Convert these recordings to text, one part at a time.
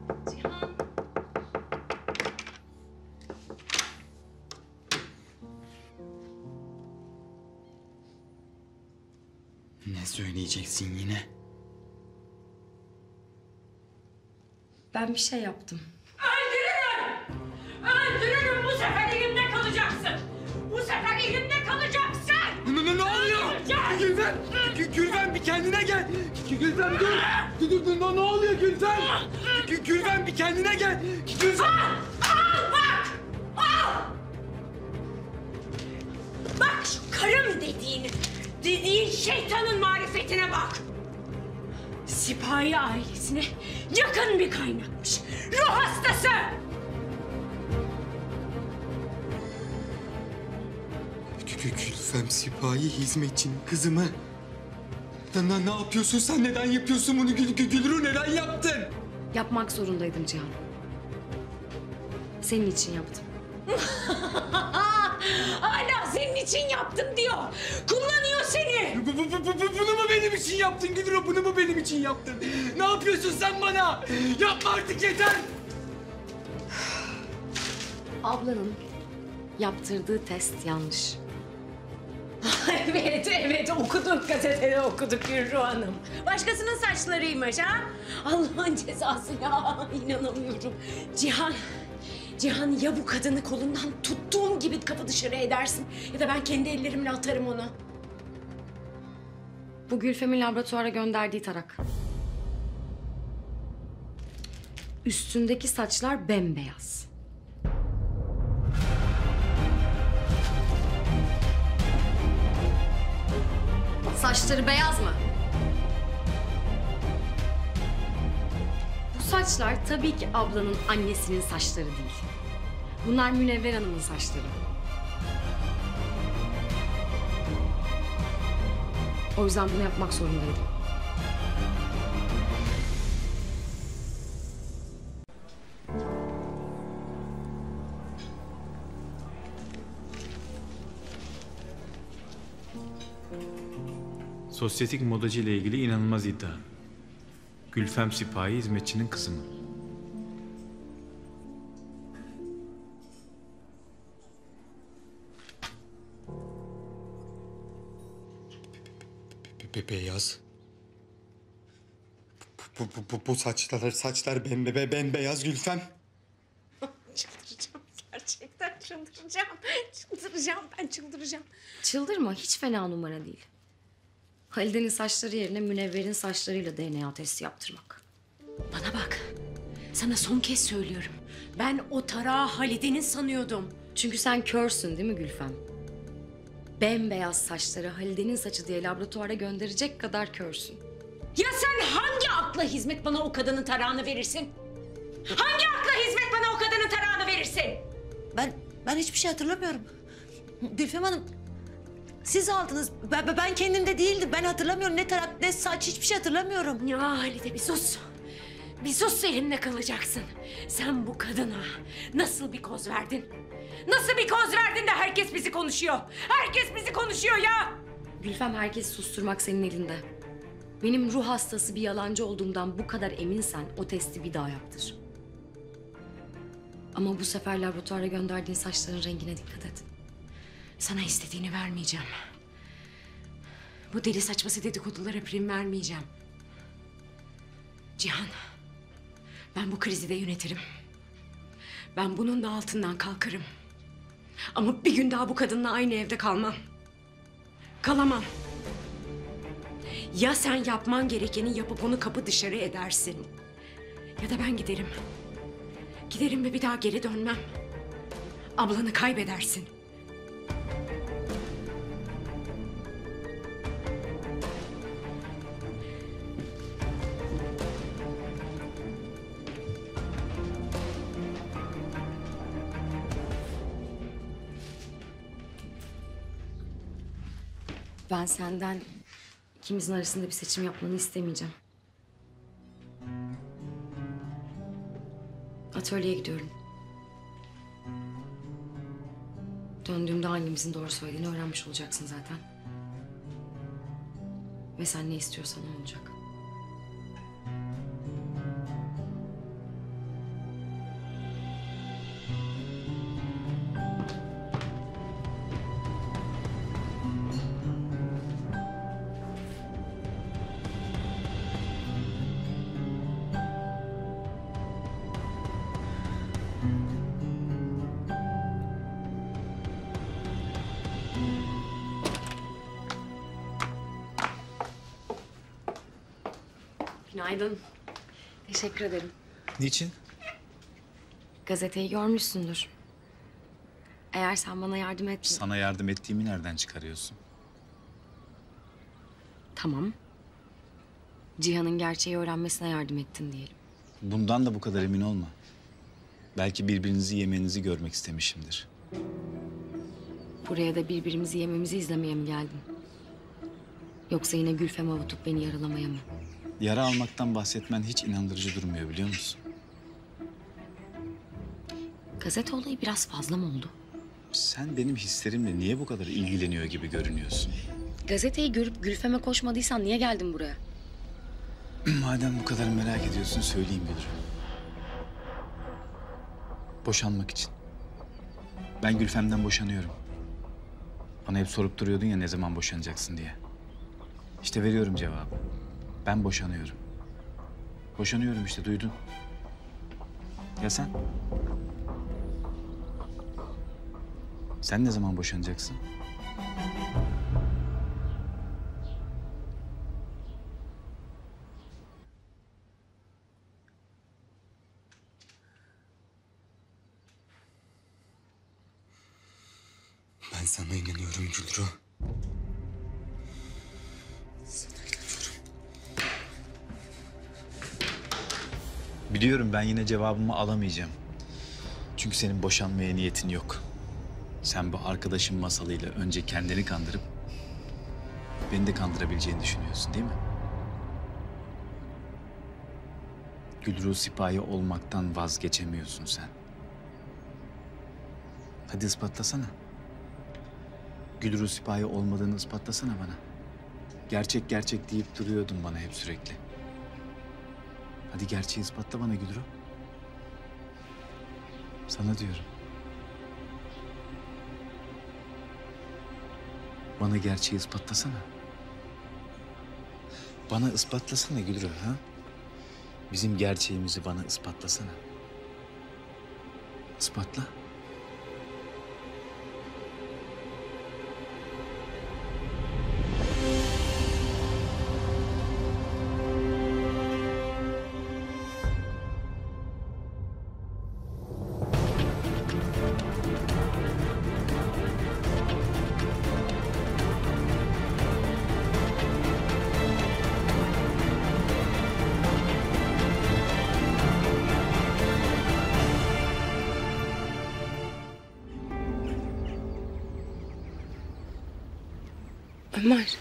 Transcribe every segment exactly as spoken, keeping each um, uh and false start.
Cihan. Ne söyleyeceksin yine? Ben bir şey yaptım. Öldürürüm! Öldürürüm! Bu sefer elimde kalacaksın! Bu sefer elimde kalacaksın! Ne, ne, ne oluyor? Gülfem! Gül- Gülfem bir kendine gel! Gülfem dur! Dur dur dur, ne oluyor Gülfem? Gül- Gülfem bir kendine gel! Gülfem! Al! Al bak! Al! Bak şu karım dediğin, dediğin şeytanın marifetine bak! Sipahi ailesine yakın bir kaynakmış. Ruh hastası! Gül- Gülfem sipahi hizmetçinin kızı mı? Ne, ne, ne yapıyorsun sen? Neden yapıyorsun bunu Gül, Gül, Gülru? Neden yaptın? Yapmak zorundaydım Cihan. Senin için yaptım. Hala senin için yaptım diyor. Kullanıyor seni. Bu, bu, bu, bu, bu- bunu mu benim için yaptın Gülru? Bunu mu benim için yaptın? Ne yapıyorsun sen bana? Yapma artık yeter! Ablanın yaptırdığı test yanlış. Evet, evet okuduk gazetede okuduk Gürru Hanım. Başkasının saçlarıymış ha? Allah'ın cezası ya inanamıyorum. Cihan, Cihan ya bu kadını kolundan tuttuğum gibi kapı dışarı edersin ya da ben kendi ellerimle atarım onu. Bu Gülfem'in laboratuvara gönderdiği tarak. Üstündeki saçlar bembeyaz. Saçları beyaz mı? Bu saçlar tabii ki ablanın annesinin saçları değil. Bunlar Münevver Hanım'ın saçları. O yüzden bunu yapmak zorundaydım. Sosyetik modacı ile ilgili inanılmaz iddia. Gülfem Sipahi hizmetçinin kızı mı? Be beyaz. Bu, bu, bu, bu saçlar, saçlar bembe, bembeyaz Gülfem. Çıldıracağım gerçekten çıldıracağım. Çıldıracağım ben çıldıracağım. Çıldırma, hiç fena numara değil. Halide'nin saçları yerine Münevver'in saçlarıyla D N A testi yaptırmak. Bana bak. Sana son kez söylüyorum. Ben o tarağı Halide'nin sanıyordum. Çünkü sen körsün değil mi Gülfem? Bembeyaz saçları Halide'nin saçı diye laboratuvara gönderecek kadar körsün. Ya sen hangi akla hizmet bana o kadının tarağını verirsin? Hangi akla hizmet bana o kadının tarağını verirsin? Ben ben hiçbir şey hatırlamıyorum. Gülfem Hanım, siz aldınız. Ben, ben kendimde değildim. Ben hatırlamıyorum. Ne tarak, ne saç, hiçbir şey hatırlamıyorum. Ya Halide bir sus. Bir sus elimde kalacaksın. Sen bu kadına nasıl bir koz verdin? Nasıl bir koz verdin de herkes bizi konuşuyor? Herkes bizi konuşuyor ya! Gülfem, herkesi susturmak senin elinde. Benim ruh hastası bir yalancı olduğumdan bu kadar eminsen o testi bir daha yaptır. Ama bu sefer laboratuvara gönderdiğin saçların rengine dikkat et. Sana istediğini vermeyeceğim. Bu deli saçması dedikodulara prim vermeyeceğim. Cihan, ben bu krizi de yönetirim. Ben bunun da altından kalkarım. Ama bir gün daha bu kadınla aynı evde kalmam. Kalamam. Ya sen yapman gerekeni yapıp onu kapı dışarı edersin. Ya da ben giderim. Giderim ve bir daha geri dönmem. Ablanı kaybedersin. Ben senden ikimizin arasında bir seçim yapmanı istemeyeceğim. Atölyeye gidiyorum. Döndüğümde hangimizin doğru söylediğini öğrenmiş olacaksın zaten. Ve sen ne istiyorsan o olacak. Günaydın. Teşekkür ederim. Niçin? Gazeteyi görmüşsündür. Eğer sen bana yardım et... Sana yardım ettiğimi nereden çıkarıyorsun? Tamam. Cihan'ın gerçeği öğrenmesine yardım ettin diyelim. Bundan da bu kadar emin olma. Belki birbirinizi yemenizi görmek istemişimdir. Buraya da birbirimizi yememizi izlemeye mi geldin? Yoksa yine Gülfem avutup beni yaralamaya mı? Yara almaktan bahsetmen hiç inandırıcı durmuyor biliyor musun? Gazete olayı biraz fazla mı oldu? Sen benim hislerimle niye bu kadar ilgileniyor gibi görünüyorsun? Gazeteyi görüp Gülfem'e koşmadıysan niye geldin buraya? Madem bu kadar merak ediyorsun söyleyeyim Gülru. Boşanmak için. Ben Gülfem'den boşanıyorum. Bana hep sorup duruyordun ya ne zaman boşanacaksın diye. İşte veriyorum cevabı. Ben boşanıyorum. Boşanıyorum işte duydun. Ya sen? Sen ne zaman boşanacaksın? Ben sana inanıyorum Gülru. Sana inanıyorum. Biliyorum ben yine cevabımı alamayacağım. Çünkü senin boşanmaya niyetin yok. Sen bu arkadaşın masalıyla önce kendini kandırıp beni de kandırabileceğini düşünüyorsun değil mi? Gülru sipahi olmaktan vazgeçemiyorsun sen. Hadi ispatlasana. Gülru sipahi olmadığını ispatlasana bana. Gerçek gerçek deyip duruyordun bana hep sürekli. Hadi gerçeği ispatla bana Gülru. Sana diyorum. Bana gerçeği ispatlasana. Bana ispatlasana Gülru ha? Bizim gerçeğimizi bana ispatlasana. İspatla. Ömer.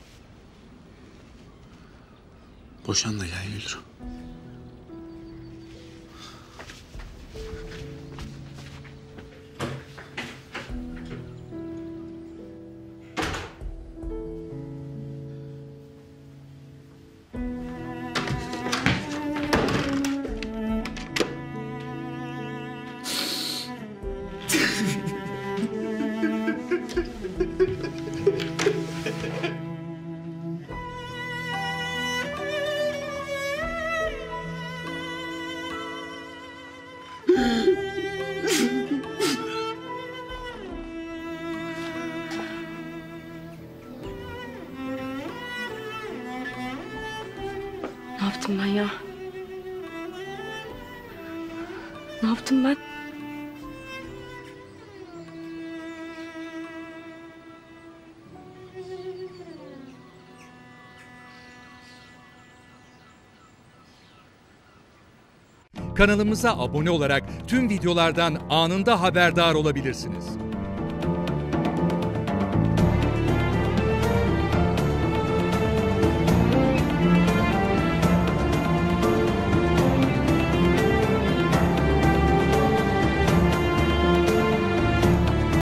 Boşan da ya Gülru. Ne yaptım ben ya? Ne yaptım ben? Kanalımıza abone olarak tüm videolardan anında haberdar olabilirsiniz.